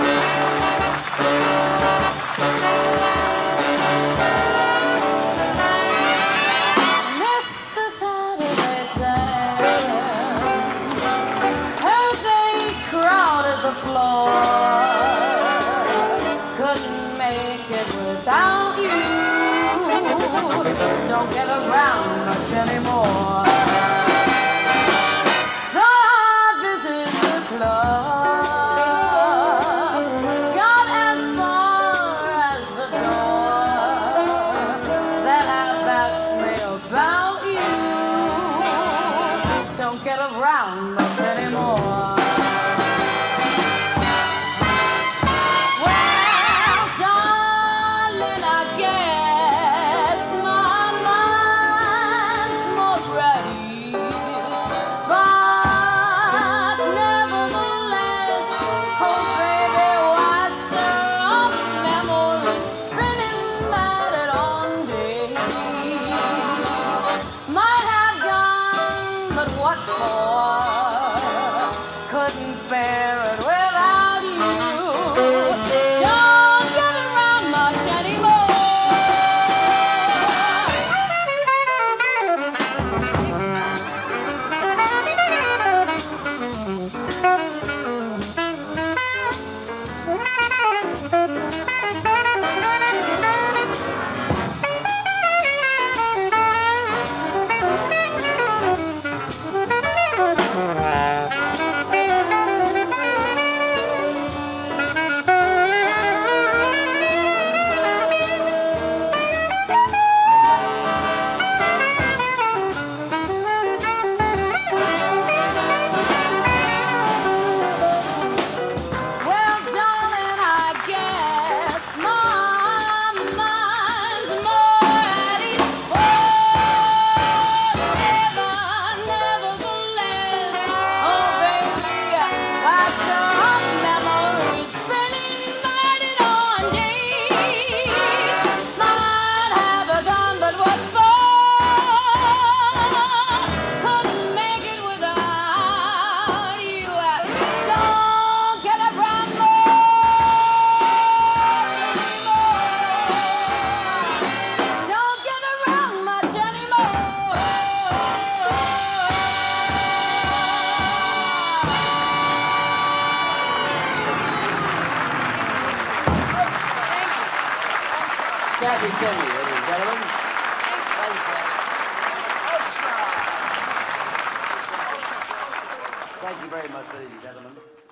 Don't get around much anymore. This is the club. Got as far as the door. That have asked me about you. Don't get around much anymore. Cathy, Chemi, ladies and gentlemen. Thank you very much, ladies and gentlemen.